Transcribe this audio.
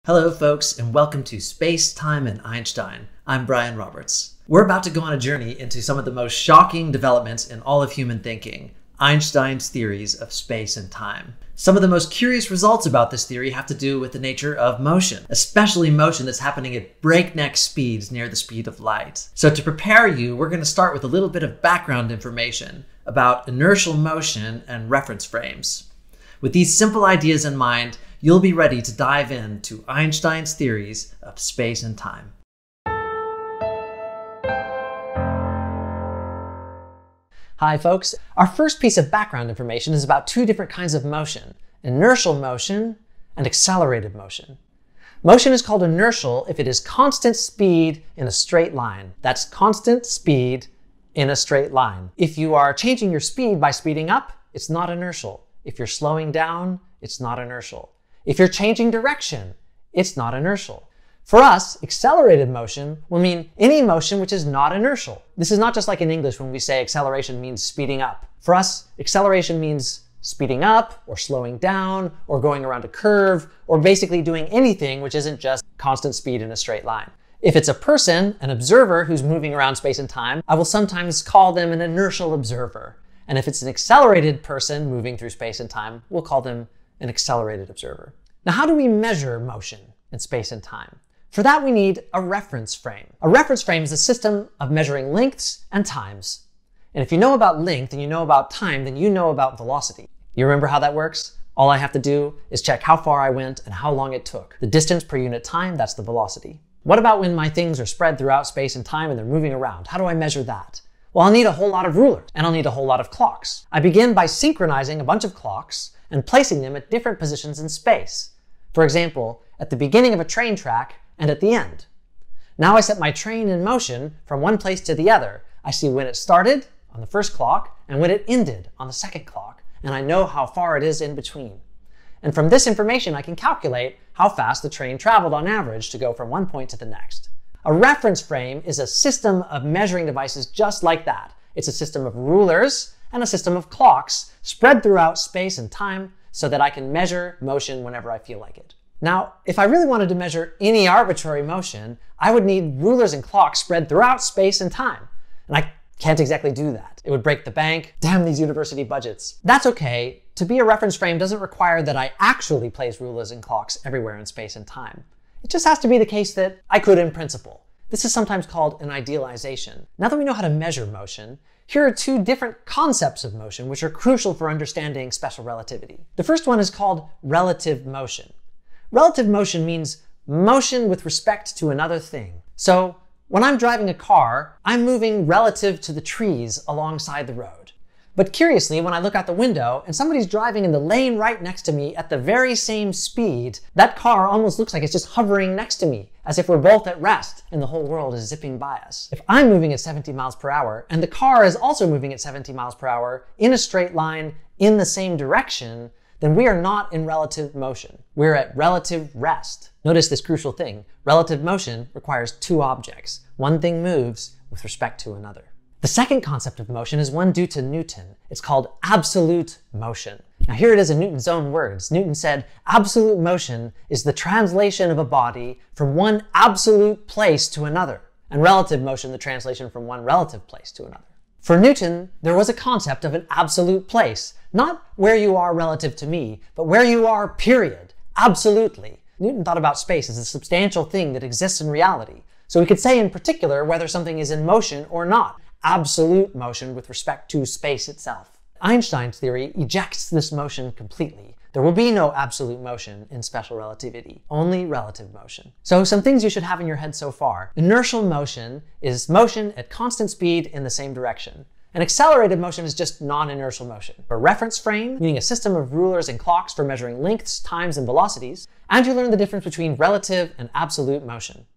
Hello folks, and welcome to Space, Time, and Einstein. I'm Bryan Roberts. We're about to go on a journey into some of the most shocking developments in all of human thinking, Einstein's theories of space and time. Some of the most curious results about this theory have to do with the nature of motion, especially motion that's happening at breakneck speeds near the speed of light. So to prepare you, we're going to start with a little bit of background information about inertial motion and reference frames. With these simple ideas in mind, you'll be ready to dive into Einstein's theories of space and time. Hi folks, our first piece of background information is about two different kinds of motion, inertial motion and accelerated motion. Motion is called inertial if it is constant speed in a straight line. That's constant speed in a straight line. If you are changing your speed by speeding up, it's not inertial. If you're slowing down, it's not inertial. If you're changing direction, it's not inertial. For us, accelerated motion will mean any motion which is not inertial. This is not just like in English when we say acceleration means speeding up. For us, acceleration means speeding up or slowing down or going around a curve or basically doing anything which isn't just constant speed in a straight line. If it's a person, an observer who's moving around space and time, I will sometimes call them an inertial observer. And if it's an accelerated person moving through space and time, we'll call them an accelerated observer. Now, how do we measure motion in space and time? For that, we need a reference frame. A reference frame is a system of measuring lengths and times. And if you know about length and you know about time, then you know about velocity. You remember how that works? All I have to do is check how far I went and how long it took. The distance per unit time, that's the velocity. What about when my things are spread throughout space and time and they're moving around? How do I measure that? Well, I'll need a whole lot of rulers and I'll need a whole lot of clocks. I begin by synchronizing a bunch of clocks and placing them at different positions in space. For example, at the beginning of a train track and at the end. Now I set my train in motion from one place to the other. I see when it started on the first clock and when it ended on the second clock, and I know how far it is in between. And from this information, I can calculate how fast the train traveled on average to go from one point to the next. A reference frame is a system of measuring devices just like that. It's a system of rulers and a system of clocks spread throughout space and time so that I can measure motion whenever I feel like it. Now, if I really wanted to measure any arbitrary motion, I would need rulers and clocks spread throughout space and time. And I can't exactly do that. It would break the bank. Damn these university budgets. That's okay. To be a reference frame doesn't require that I actually place rulers and clocks everywhere in space and time. It just has to be the case that I could in principle. This is sometimes called an idealization. Now that we know how to measure motion, here are two different concepts of motion which are crucial for understanding special relativity. The first one is called relative motion. Relative motion means motion with respect to another thing. So when I'm driving a car, I'm moving relative to the trees alongside the road. But curiously, when I look out the window and somebody's driving in the lane right next to me at the very same speed, that car almost looks like it's just hovering next to me, as if we're both at rest and the whole world is zipping by us. If I'm moving at 70 miles per hour and the car is also moving at 70 miles per hour in a straight line in the same direction, then we are not in relative motion. We're at relative rest. Notice this crucial thing. Relative motion requires two objects. One thing moves with respect to another. The second concept of motion is one due to Newton. It's called absolute motion. Now here it is in Newton's own words. Newton said, absolute motion is the translation of a body from one absolute place to another, and relative motion the translation from one relative place to another. For Newton, there was a concept of an absolute place, not where you are relative to me, but where you are, period, absolutely. Newton thought about space as a substantial thing that exists in reality. So we could say in particular whether something is in motion or not. Absolute motion with respect to space itself. Einstein's theory ejects this motion completely. There will be no absolute motion in special relativity, only relative motion. So some things you should have in your head so far. Inertial motion is motion at constant speed in the same direction. And accelerated motion is just non-inertial motion. A reference frame, meaning a system of rulers and clocks for measuring lengths, times, and velocities. And you learn the difference between relative and absolute motion.